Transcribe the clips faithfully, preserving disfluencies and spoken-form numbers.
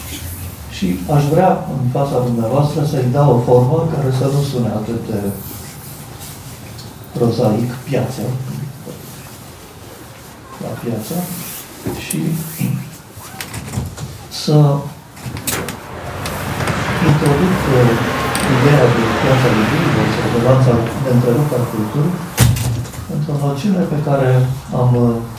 Și aș vrea, în fața dumneavoastră, să-i dau o formă care să nu sune atât de prozaic, piață, la piață, și să introduc ideea de piața de liber sau de lanța de întreruptă a culturii într-o noțiune pe care am,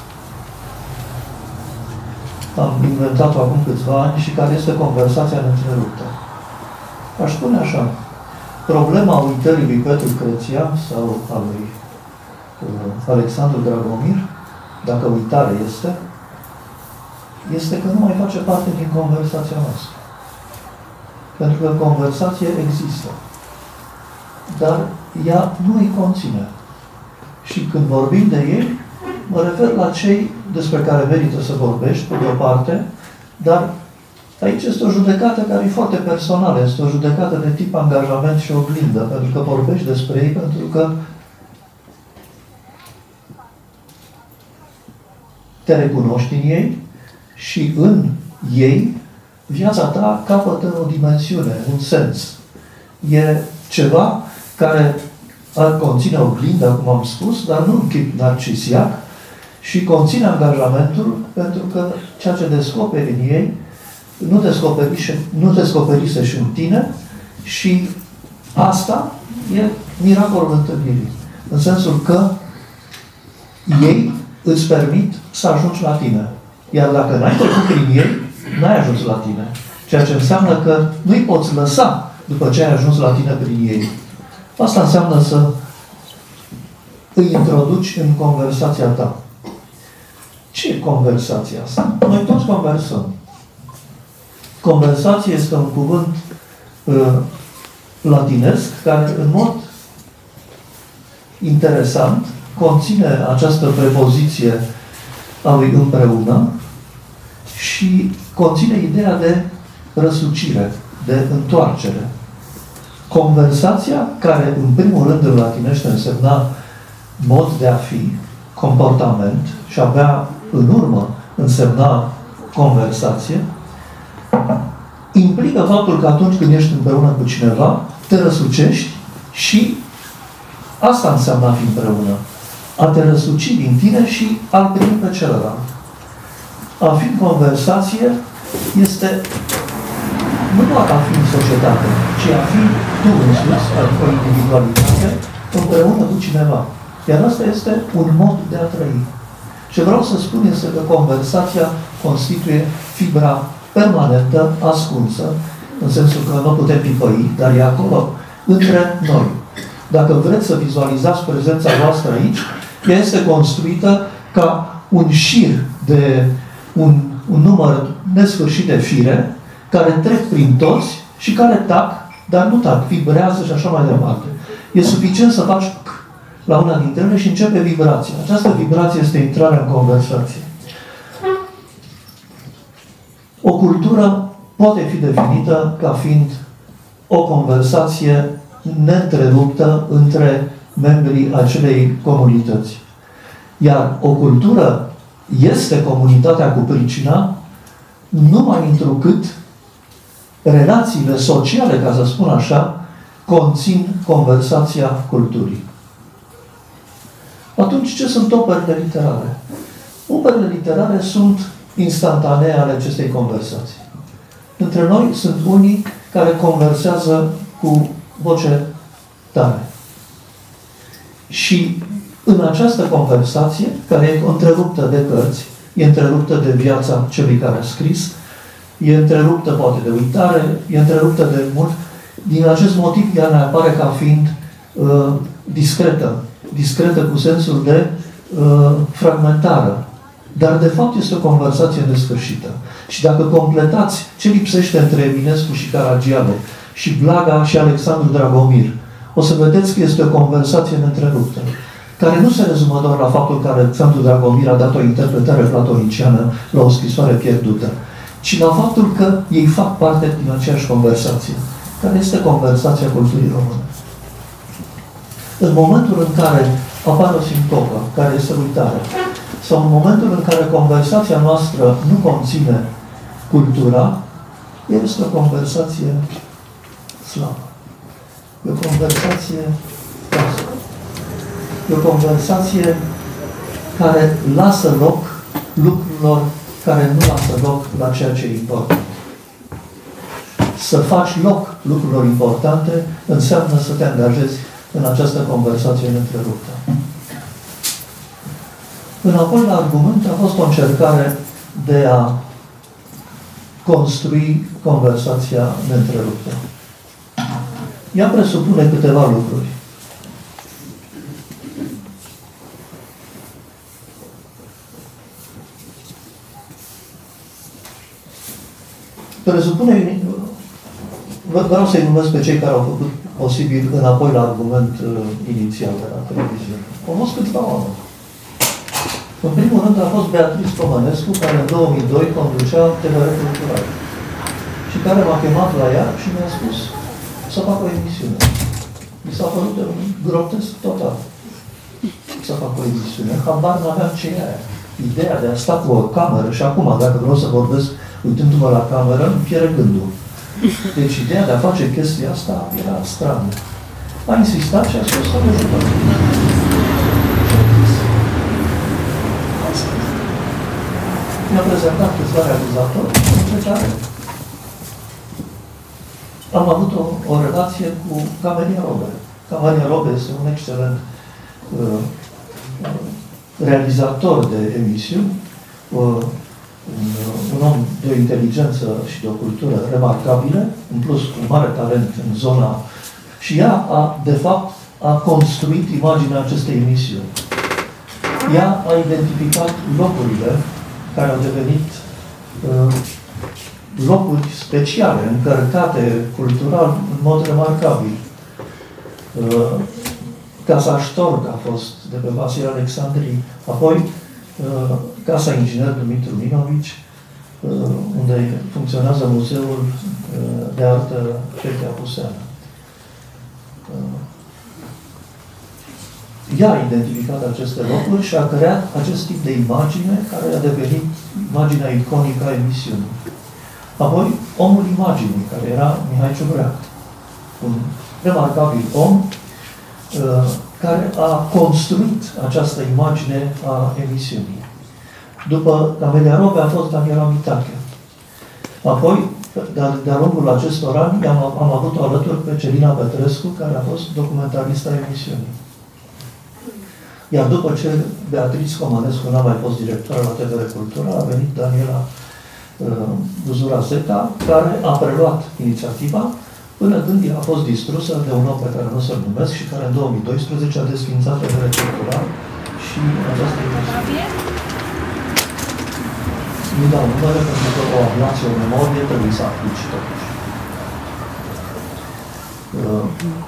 am inventat-o acum câțiva ani și care este conversația neîntreruptă. Aș spune așa, problema uitării lui Petru Creția sau a lui uh, Alexandru Dragomir, dacă uitare este, este că nu mai face parte din conversația noastră. Pentru că conversație există. Dar ea nu îi conține. Și când vorbim de ei, mă refer la cei despre care merită să vorbești, pe de o parte, dar aici este o judecată care e foarte personală, este o judecată de tip angajament și oglindă, pentru că vorbești despre ei, pentru că te recunoști în ei și în ei viața ta capătă o dimensiune, un sens. E ceva care ar conține oglindă, cum am spus, dar nu în chip narcisiac, și conține angajamentul, pentru că ceea ce descoperi în ei nu descoperise, nu descoperise și în tine, și asta e miracolul întâlnirii. În sensul că ei îți permit să ajungi la tine. Iar dacă n-ai trecut prin ei, n-ai ajuns la tine. Ceea ce înseamnă că nu-i poți lăsa după ce ai ajuns la tine prin ei. Asta înseamnă să îi introduci în conversația ta. Ce e conversația asta? Noi toți conversăm. Conversație este un cuvânt uh, latinesc care, în mod interesant, conține această prepoziție a lui împreună și conține ideea de răsucire, de întoarcere. Conversația, care în primul rând în latinește însemna mod de a fi, comportament, și abia în urmă însemna conversație, implică faptul că atunci când ești împreună cu cineva, te răsucești și asta înseamnă a fi împreună. A te răsuci din tine și a-l primi pe celălalt. A fi în conversație este nu doar a fi în societate, ci a fi tu însuți, adică o individualitate, împreună cu cineva. Iar asta este un mod de a trăi. Ce vreau să spun este că conversația constituie fibra permanentă, ascunsă, în sensul că nu putem pipăi, dar e acolo, între noi. Dacă vreți să vizualizați prezența voastră aici, ea este construită ca un șir de un, un număr nesfârșit de fire, care trec prin toți și care tac, dar nu tac, vibrează și așa mai departe. E suficient să faci la una dintre ele și începe vibrația. Această vibrație este intrarea în conversație. O cultură poate fi definită ca fiind o conversație neîntreruptă între membrii acelei comunități. Iar o cultură este comunitatea cu pricina numai întrucât relațiile sociale, ca să spun așa, conțin conversația culturii. Atunci, ce sunt operele literare? Operele literare sunt instantanee ale acestei conversații. Între noi sunt unii care conversează cu voce tare. Și în această conversație, care e întreruptă de cărți, e întreruptă de viața celui care a scris, e întreruptă poate de uitare, e întreruptă de mult. Din acest motiv, ea ne apare ca fiind uh, discretă. Discretă cu sensul de uh, fragmentară. Dar, de fapt, este o conversație nesfârșită. Și dacă completați ce lipsește între Eminescu și Caragiale și Blaga și Alexandru Dragomir, o să vedeți că este o conversație neîntreruptă, care nu se rezumă doar la faptul că Alexandru Dragomir a dat o interpretare platoniciană la o scrisoare pierdută, ci la faptul că ei fac parte din aceeași conversație, care este conversația culturii române. În momentul în care apare o sincopă, care este uitare, sau în momentul în care conversația noastră nu conține cultura, este o conversație slabă. E o conversație proastă. E o conversație care lasă loc lucrurilor care nu lasă loc la ceea ce e important. Să faci loc lucrurilor importante înseamnă să te angajezi în această conversație întreruptă. Înapoi la argument a fost o încercare de a construi conversația neîntreruptă. Ea presupune câteva lucruri. Presupune, vreau să-i numesc pe cei care au făcut posibil înapoi la argument uh, inițial de la televiziune. Au fost câțiva oameni. În primul rând a fost Beatrice Comănescu, care în două mii doi conducea T V R Cultural și care m-a chemat la ea și mi-a spus să fac o emisiune. Mi s-a părut un grotesc total să fac o emisiune. Habar n-aveam ce e aia. Ideea de a sta cu o cameră și acum, dacă vreau să vorbesc uitându-mă la cameră, îmi pierde gândul. Deci ideea de a face chestia asta era strană. A insistat și a spus să mă jucat. Mi-a prezentat câțiva realizatori, între care am avut o, o relație cu Gabriel Liiceanu. Gabriel este un excelent uh, realizator de emisiuni, uh, un, un om de o inteligență și de o cultură remarcabile, în plus cu mare talent în zona. Și ea, a, de fapt, a construit imaginea acestei emisiuni. Ea a identificat locurile care au devenit uh, locuri speciale, încărcate cultural în mod remarcabil. Uh, Casa Ștorc a fost de pe Vasile Alexandrii, apoi uh, Casa Inginer Dumitru Minovici, uh, unde funcționează Muzeul uh, de Artă Cetea Puseană. Uh, ea a identificat aceste locuri și a creat acest tip de imagine care a devenit imaginea iconică a emisiunii. Apoi, omul imaginii, care era Mihai Ciubreac, un remarcabil om uh, care a construit această imagine a emisiunii. După Camelia Robe a fost Daniela Mitache. Apoi, de-a lungul acestor ani, am, am avut-o alături pe Celina Petrescu, care a fost documentarista emisiunii. Iar după ce Beatrice Comănescu n-a mai fost directoare la T V R Cultura, a venit Daniela uh, Buzura Zeta, care a preluat inițiativa, până când ea a fost distrusă de un om pe care nu să-l numesc și care în două mii doisprezece a desfințat T V R Cultura și această emisiune. Nu dau numere, pentru că o ablație, o memorie, trebuie să aplici totuși. Uh,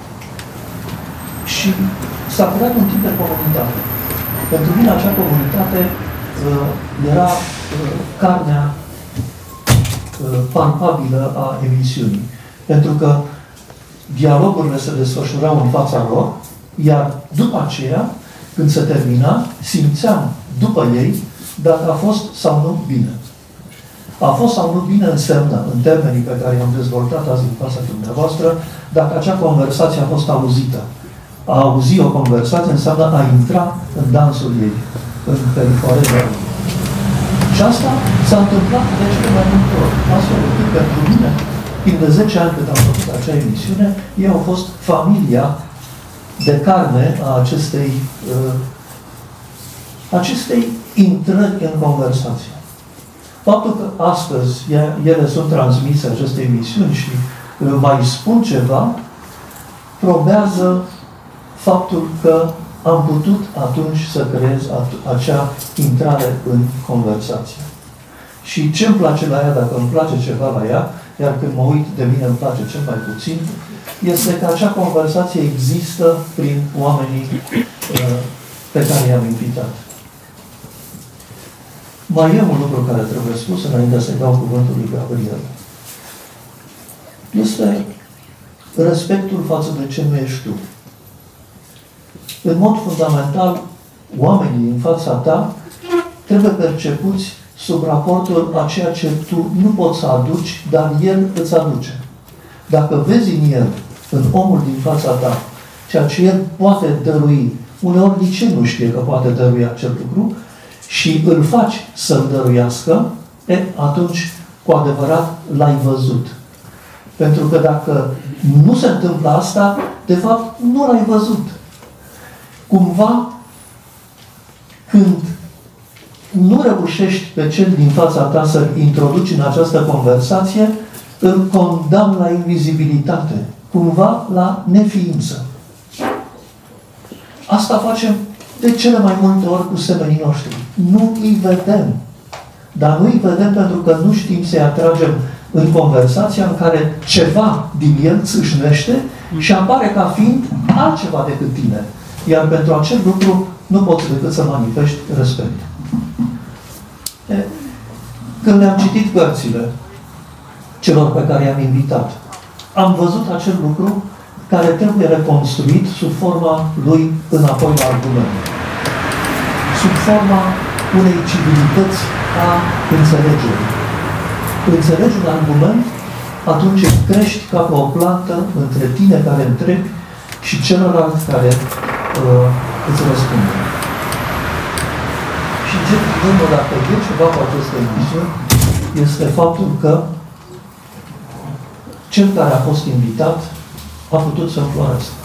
și s-a creat un tip de comunitate. Pentru mine acea comunitate uh, era uh, carnea uh, palpabilă a emisiunii. Pentru că dialogurile se desfășurau în fața lor, iar după aceea, când se termina, simțeam după ei dacă a fost sau nu bine. A fost sau nu bine înseamnă, în termenii pe care i-am dezvoltat azi în fața dumneavoastră, dacă acea conversație a fost auzită. A auzi o conversație înseamnă a intra în dansul ei, în periforezia ei. Și asta s-a întâmplat de cele mai multe ori. Astfel încât pentru mine, timp de zece ani cât am făcut acea emisiune, ei au fost familia de carne a acestei, uh, acestei intrări în conversație. Faptul că astăzi ele sunt transmise, aceste emisiuni, și uh, mai spun ceva, probează faptul că am putut atunci să creez acea intrare în conversație. Și ce îmi place la ea, dacă îmi place ceva la ea, iar când mă uit de mine îmi place cel mai puțin, este că acea conversație există prin oamenii uh, pe care i-am invitat. Mai e un lucru care trebuie spus înainte să-i dau cuvântul lui Gabriel. Este respectul față de ce nu ești tu. În mod fundamental, oamenii în fața ta trebuie percepuți sub raportul a ceea ce tu nu poți să aduci, dar El îți aduce. Dacă vezi în El, în omul din fața ta, ceea ce El poate dărui, uneori nici El nu știe că poate dărui acel lucru, și îl faci să-l dăruiască, e, atunci, cu adevărat, l-ai văzut. Pentru că dacă nu se întâmplă asta, de fapt, nu l-ai văzut. Cumva, când nu reușești pe cel din fața ta să-l introduci în această conversație, îl condamn la invizibilitate, cumva la neființă. Asta facem de cele mai multe ori cu semenii noștri. Nu îi vedem. Dar nu îi vedem pentru că nu știm să-i atragem în conversația în care ceva din el țâșnește și apare ca fiind altceva decât tine. Iar pentru acel lucru nu poți decât să manifesti respect. E, când le-am citit cărțile celor pe care i-am invitat, am văzut acel lucru care trebuie reconstruit sub forma lui înapoi la argument. Sub forma unei civilități a înțelegerii. Înțelegi un argument, atunci crești ca pe o plantă între tine care întrebi și celălalt care uh, îți răspunde. Și ce primul, dacă e ceva cu aceste emisiuni, este faptul că cel care a fost invitat a putut să înflorească.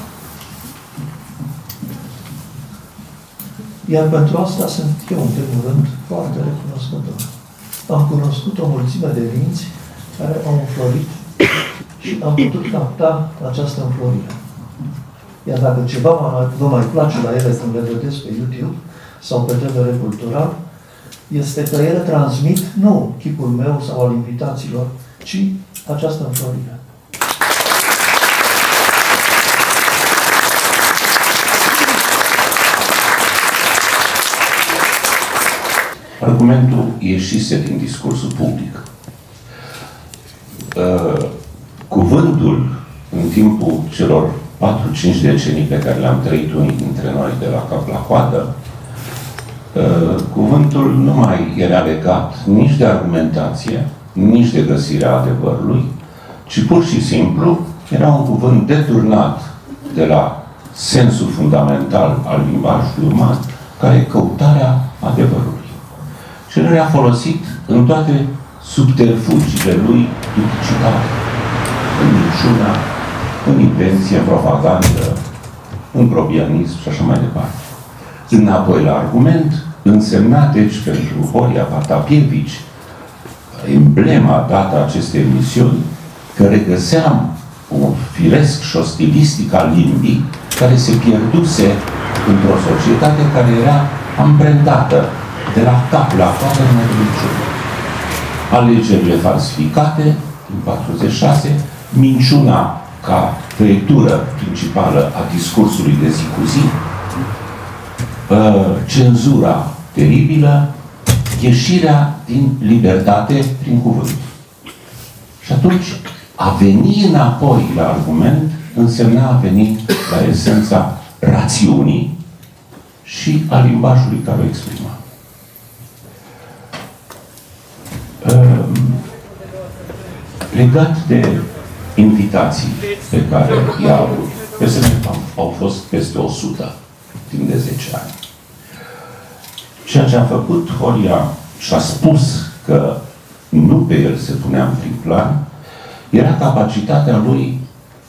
Iar pentru asta sunt eu, în primul rând, foarte recunoscător. Am cunoscut o mulțime de rinți care au înflorit și am putut capta această înflorire. Iar dacă ceva vă mai place la ele când le vedeți pe YouTube sau pe T V R Cultural, este că ele transmit nu chipul meu sau al invitaților, ci această înflorire. Argumentul ieșise din discursul public. Uh, cuvântul, în timpul celor patru-cinci decenii pe care le-am trăit unii dintre noi de la cap la coadă, uh, cuvântul nu mai era legat nici de argumentație, nici de găsirea adevărului, ci pur și simplu era un cuvânt deturnat de la sensul fundamental al limbajului uman, care e căutarea adevărului. Și el a folosit în toate subterfugiile lui duplicitare. În minciuna, în invenție, în propagandă, în grobianism și așa mai departe. Înapoi la argument, însemna deci pentru Horia-Roman Patapievici, emblema dată acestei emisiuni, că regăseam un firesc și o stilistică a limbii care se pierduse într-o societate care era amprentată de la cap la coadă în minciună. Alegerile falsificate în patruzeci și șase, minciuna ca trăitură principală a discursului de zi cu zi, cenzura teribilă, ieșirea din libertate prin cuvânt. Și atunci, a veni înapoi la argument însemna a veni la esența rațiunii și a limbajului care o exprima. Legat de invitații pe care i-au avut, peste au fost peste o sută timp de zece ani. Ceea ce a făcut Horia și a spus că nu pe el se punea în prim plan, era capacitatea lui,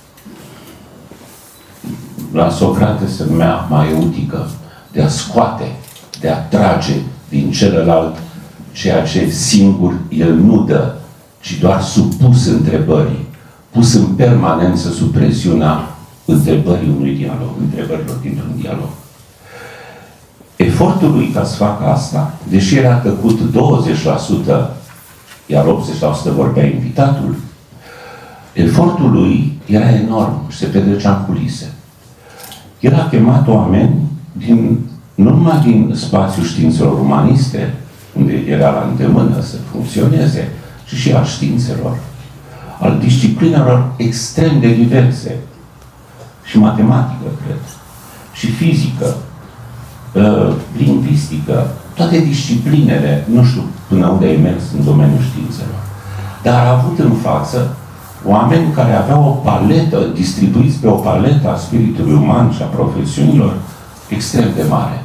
la Socrate se numea maeutică, de a scoate, de a trage din celălalt ceea ce singur el nu dă, ci doar supus întrebării, pus în permanență sub presiunea întrebării unui dialog, întrebărilor dintr-un dialog. Efortul lui ca să facă asta, deși era tăcut douăzeci la sută, iar optzeci la sută vorbea invitatul, efortul lui era enorm și se petrecea în culise. El a chemat oameni din, nu numai din spațiul științelor umaniste, unde era la îndemână să funcționeze, ci și al științelor, al disciplinelor extrem de diverse, și matematică, cred, și fizică, lingvistică, toate disciplinele, nu știu până unde ai mers în domeniul științelor, dar a avut în față oameni care aveau o paletă, distribuiți pe o paletă a spiritului uman și a profesiunilor extrem de mare.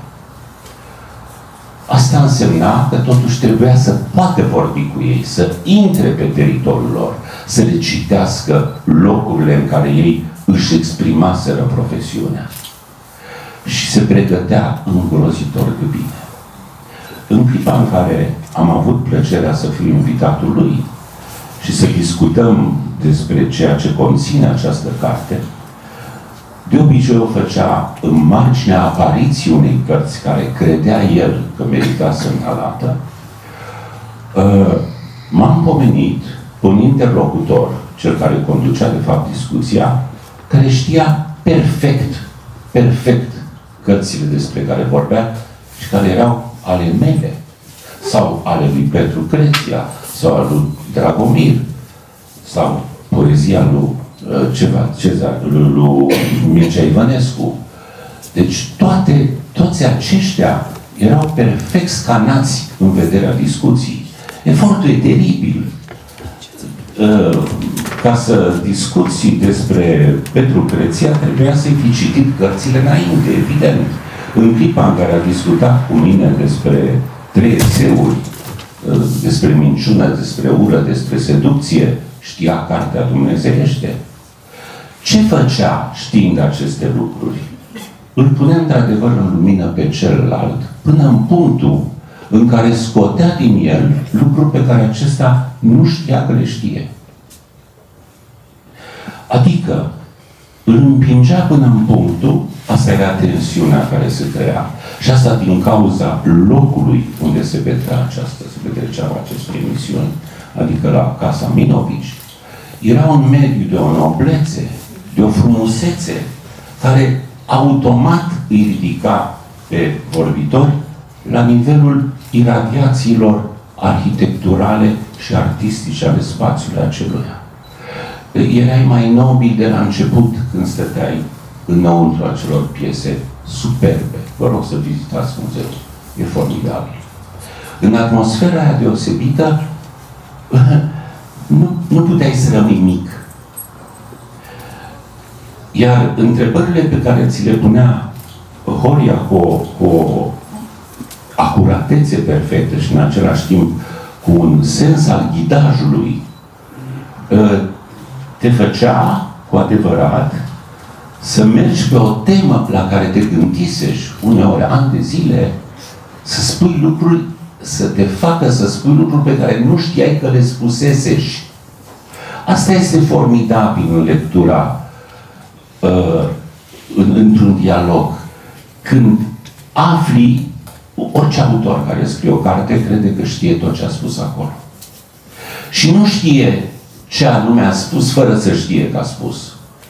Asta însemna că totuși trebuia să poată vorbi cu ei, să intre pe teritoriul lor, să le citească locurile în care ei își exprimaseră profesiunea. Și se pregătea îngrozitor de bine. În clipa în care am avut plăcerea să fiu invitatul lui și să discutăm despre ceea ce conține această carte, de obicei o făcea în marginea apariției unei cărți care credea el că merita semnalată. M-am pomenit cu un interlocutor, cel care conducea de fapt discuția, care știa perfect, perfect cărțile despre care vorbea și care erau ale mele, sau ale lui Petru Creția, sau ale lui Dragomir, sau poezia lui ceva, Cezar, lui, lui Mircea Ivănescu. Deci toate, toți aceștia erau perfect scanați în vederea discuției. Efortul e teribil. Ca să discuți despre Petru Creția, trebuia să-i fi citit cărțile înainte, evident. În clipa în care a discutat cu mine despre trei eseuri, despre minciună, despre ură, despre seducție, știa cartea dumnezeiește. Ce făcea știind aceste lucruri? Îl punea într-adevăr în lumină pe celălalt, până în punctul în care scotea din el lucruri pe care acesta nu știa că le știe. Adică îl împingea până în punctul, asta era tensiunea care se crea, și asta din cauza locului unde se petrea această, se petreceau aceste emisiuni, adică la Casa Minovici. Era un mediu de o noblețe, de o frumusețe, care automat îi ridica pe vorbitori la nivelul iradiațiilor arhitecturale și artistice ale spațiului aceluia. Erai mai nobil de la început când stăteai înăuntru acelor piese superbe. Vă rog să vizitați muzeul. E formidabil. În atmosfera aia deosebită nu, nu puteai să rămâi mic. Iar întrebările pe care ți le punea Horia cu o, cu o acuratețe perfectă și în același timp cu un sens al ghidajului, te făcea cu adevărat să mergi pe o temă la care te gândisești uneori ani de zile, să spui lucruri, să te facă să spui lucruri pe care nu știai că le spusesești. Asta este formidabil în lectura uh, în, într-un dialog. Când afli, orice autor care scrie o carte crede că știe tot ce a spus acolo. Și nu știe ce anume a spus fără să știe că a spus.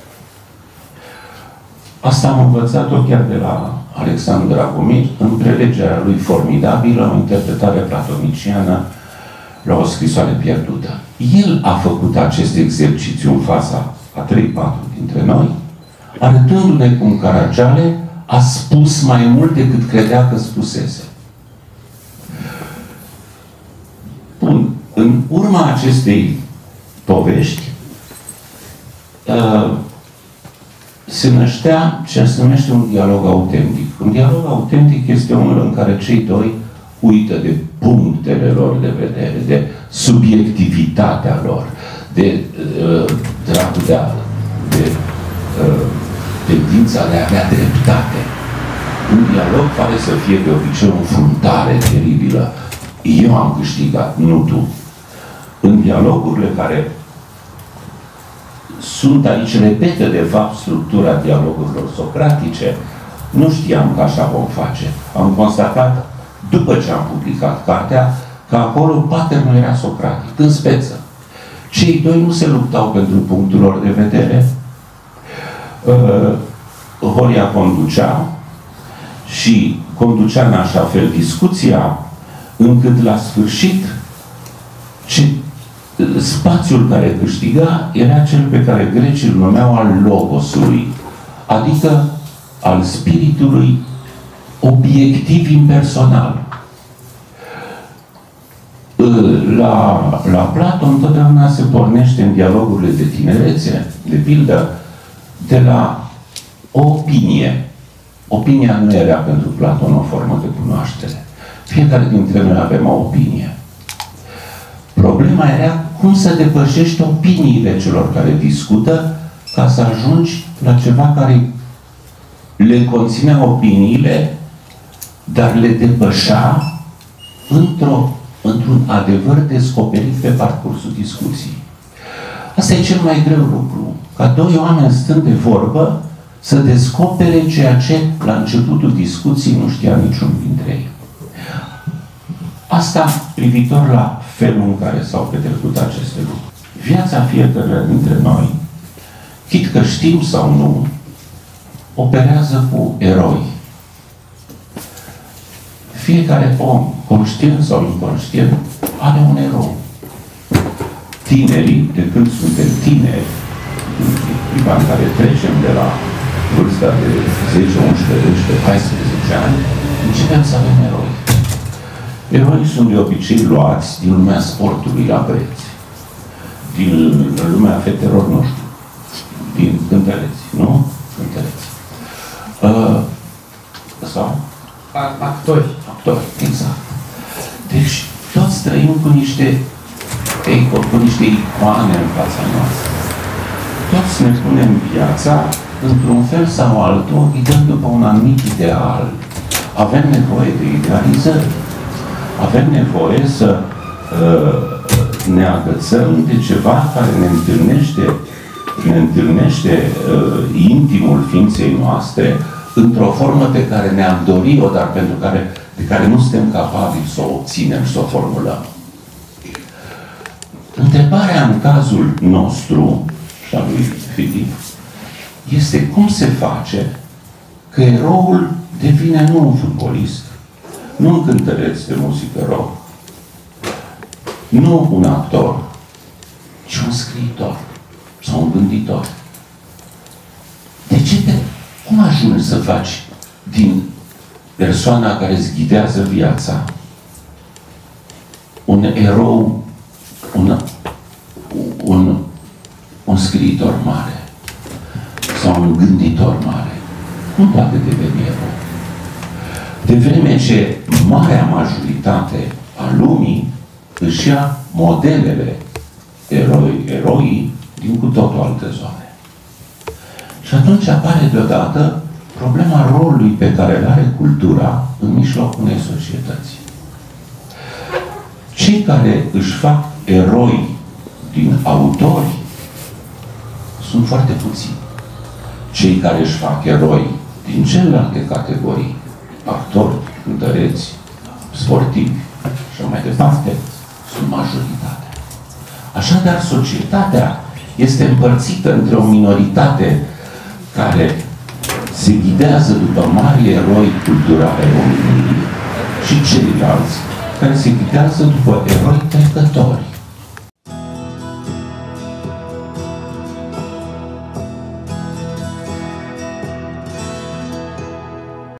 Asta am învățat-o chiar de la Alexandru Dragomir în prelegerea lui formidabilă, o interpretare platoniciană la o scrisoare pierdută. El a făcut acest exercițiu în fața a trei patru dintre noi, arătându-ne cum Caragiale a spus mai mult decât credea că spusese. Bun. În urma acestei povești uh, se năștea ce se numește un dialog autentic. Un dialog autentic este unul în care cei doi uită de punctele lor de vedere, de subiectivitatea lor, de uh, dragul de, de uh, tendința de a avea dreptate. Un dialog pare să fie de obicei o înfruntare teribilă. Eu am câștigat, nu tu. În dialogurile care sunt aici, repetă de fapt structura dialogurilor socratice, nu știam că așa vom face. Am constatat, după ce am publicat cartea, că acolo patternul era socratic, în speță. Cei doi nu se luptau pentru punctul lor de vedere. Uh, Horia conducea și conducea în așa fel discuția, încât la sfârșit ce, spațiul care câștiga era cel pe care grecii îl numeau al logosului, adică al spiritului obiectiv impersonal. la, la Platon întotdeauna se pornește în dialogurile de tinerețe, de pildă, de la o opinie. Opinia nu era pentru Platon o formă de cunoaștere. Fiecare dintre noi avem o opinie. Problema era cum să depășești opiniile celor care discută ca să ajungi la ceva care le conținea opiniile, dar le depășea într-o, într-un adevăr descoperit pe parcursul discuției. Asta e cel mai greu lucru. Ca doi oameni stând de vorbă să descopere ceea ce la începutul discuției nu știa niciun dintre ei. Asta privitor la felul în care s-au petrecut aceste lucruri. Viața fiecare dintre noi, chit că știm sau nu, operează cu eroi. Fiecare om, conștient sau inconștient, are un erou. Tinerii, de când suntem tineri, în clipa în care trecem de la vârsta de zece, unsprezece, doisprezece, paisprezece ani, începem să avem eroi. Eroii sunt de obicei luați din lumea sportului la preț, din lumea fetelor, nu știu, din cântăreți, nu? Cântăreți. Uh, sau? Actori. Actori, exact. Deci, toți trăim cu niște cu niște icoane în fața noastră. Toți ne punem viața într-un fel sau altul, ghidând după un anumit ideal. Avem nevoie de idealizări. Avem nevoie să uh, ne agățăm de ceva care ne întâlnește, ne întâlnește uh, intimul ființei noastre într-o formă pe care ne-am dorit-o, dar pentru care, de care nu suntem capabili să o obținem și să o formulăm. Întrebarea în cazul nostru, și a lui Filip, este cum se face că eroul devine nu un futbolist, nu un cântăreț de muzică rock, nu un actor, ci un scriitor sau un gânditor. De ce te, cum ajungi să faci din persoana care îți ghidează viața un erou, un, un, un scriitor mare sau un gânditor mare? Cum poate deveni erou? De vreme ce marea majoritate a lumii își ia modelele eroi, eroii din cu totul alte zone. Și atunci apare deodată problema rolului pe care îl are cultura în mijlocul unei societăți. Cei care își fac eroi din autori sunt foarte puțini. Cei care își fac eroi din celelalte categorii, actori, cântăreți, sportivi și mai departe, sunt majoritatea. Așadar, societatea este împărțită între o minoritate care se ghidează după mari eroi culturale omenirii și ceilalți care se ghidează după eroi trecători.